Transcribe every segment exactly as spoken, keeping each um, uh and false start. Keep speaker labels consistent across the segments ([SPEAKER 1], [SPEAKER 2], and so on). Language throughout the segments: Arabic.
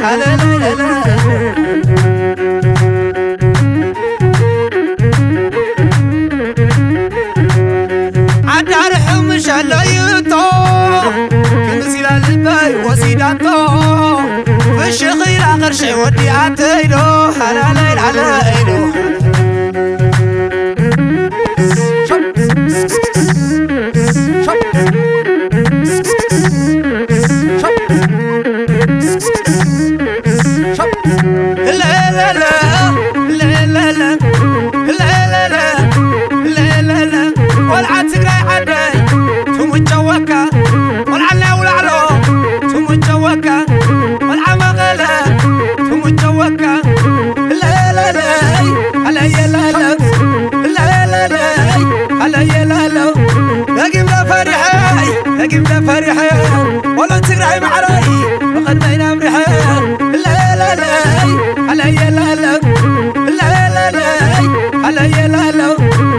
[SPEAKER 1] لا لا لا عدارحو مش على يطو كمسيل الباي وسيداتو فش خير آخر شي ودي عتيلو لا لا لا لا والعاد تقرأي عدي ثم الجوكا والعلا والعلو ثم الجوكا والعمغلا ثم الجوكا لا لا لا علي لا لا لا لا لا علي لا لا دقيم لا فرحي دقيم لا فرحي ولا تقرأي معراي وقد ما ينام ريحي لا لا لا علي لا لا لا لا لا علي لا لا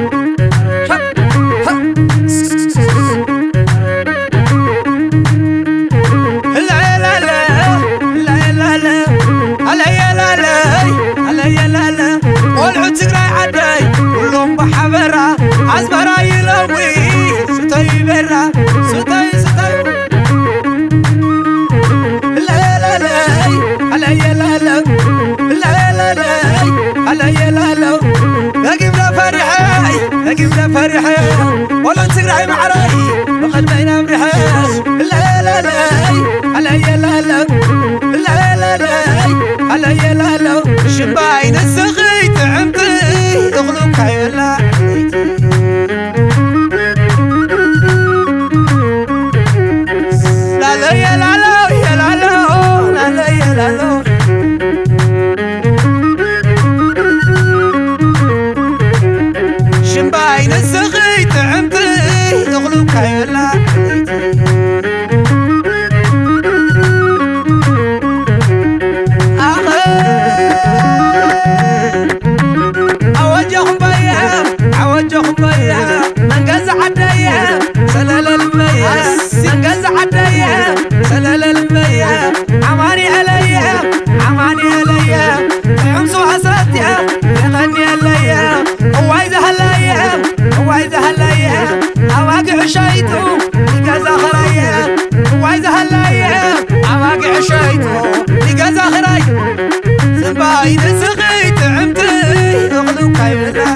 [SPEAKER 1] تقرأي عدي كلهم بحبرة عزبرة يلوي ستاي برا ستاي ستاي لا لا لا علي لا لا لا لا لا علي لا لا دقيم لا فرحي دقيم لا فرحي ولا تقرأي معراي وقد ما ينام ريحي لا لا لا علي لا لا لا لا لا علي لا لا شباين السخي تعمتي يغلوك عيلا لا لا يا لا لا يا لا لا لا لا يا لا لا شباين السخي تعمتي يغلوك عيلا انقز عديا سلال المية انقز عديا سلال المية عماني عليا عماني عليا عمسو عصاتيا يغني عليا وعايزة هلايا وعايزة هلايا اواقع شايتو لقاز اخريا وعايزة هلايا اواقع شايتو لقاز اخريا سباين سقيت عمتي اغلوك عيبلا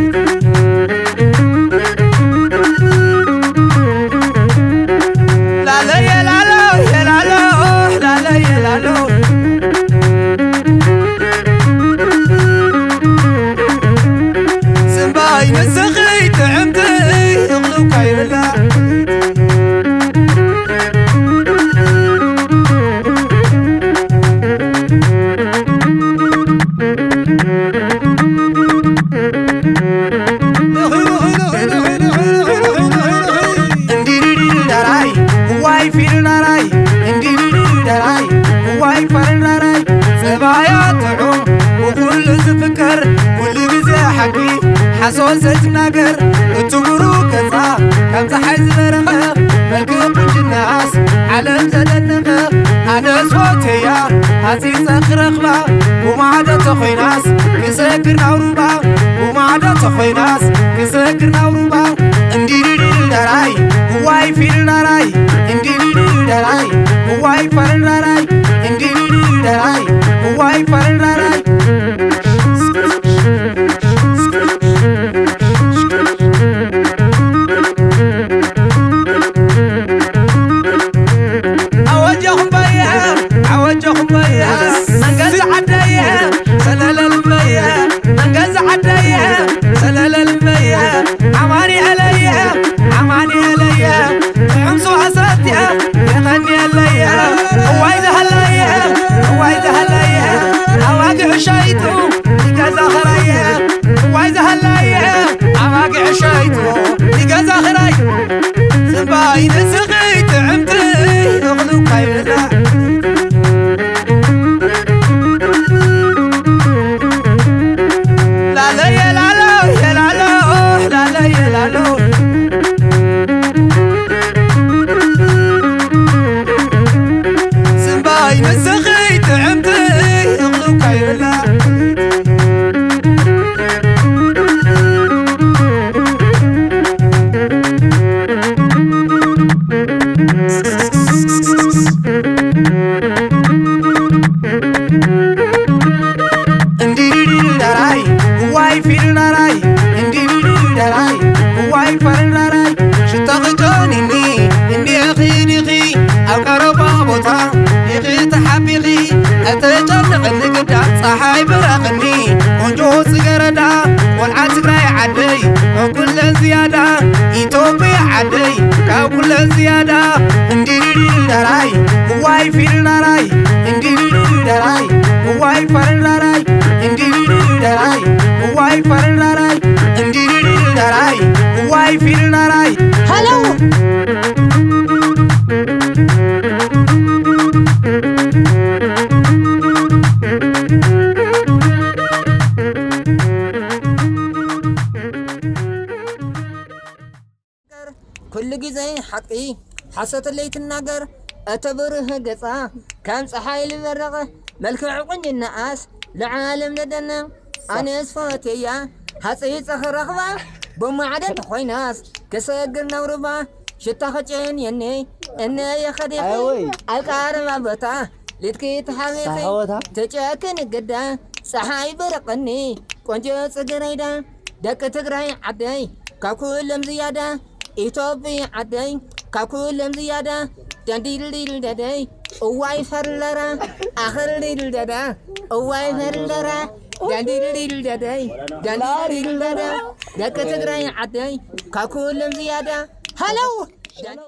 [SPEAKER 1] نسخيت عمتي يغلوك عيبلا انديري داراي واي فير داراي انديري داراي واي فير داراي سبايا تعوم وكل زفكر كل غزا حقي حسون ستناقر وتمرو كذا كم تحز برخة ملكب الناس علم تدنخة أنا صوتيا هاتي سخر أخبا وما عدا تخوي ناس كسكر نوروبا وما عدا تخوي ناس كسكر نوروبا انديري داراي هواي فير داراي انديري داراي هواي فر داراي انديري داراي هواي فر داراي عوجهم بيا عوجهم بيا انقز عديا سلال المية انقز عديا سلال المية عماني عليا عماني عليا عمسو عصاتيا يغني عليا وعايزة هلايا وعايزة هلايا اواقع شايتو لقاز اخريا وعايزة هلايا اواقع شايتو لقاز اخريا سباين سقيت عمتي يغلوك عيبلا أتجنق النقدا صحاي برقني ونجو سجردا والعاد تجراي عدي وكل زيادة إيتوبي عدي كل زيادة انديري دراي واي في دراي انديري دراي واي فر دراي انديري دراي واي فر دراي انديري دراي واي في دراي
[SPEAKER 2] هلو كل جزء حقي حسيت اللي تناجر أتبره قصة كان صحاي للرغة ملك عقني الناس لعالم لدنا أنا أسفاتيا حسيت أخرخبا بمعدة خويناس كسجرنا وربا شتاخجين يني إني يا خديقي الكارم بتا لتكيت حبيبي تجاكن قدا صحاي برقني كونجو سجريدا دك تجراي عدي كاكولم زيادة إيتوبي عدي كاكولم زيادة دنديل ديل ددي أواي فرلرا آخر ديل ددا أواي فرلرا دنديل ديل ددي دنديل ديل ددا دك تجراي عدي كاكولم زيادة هلو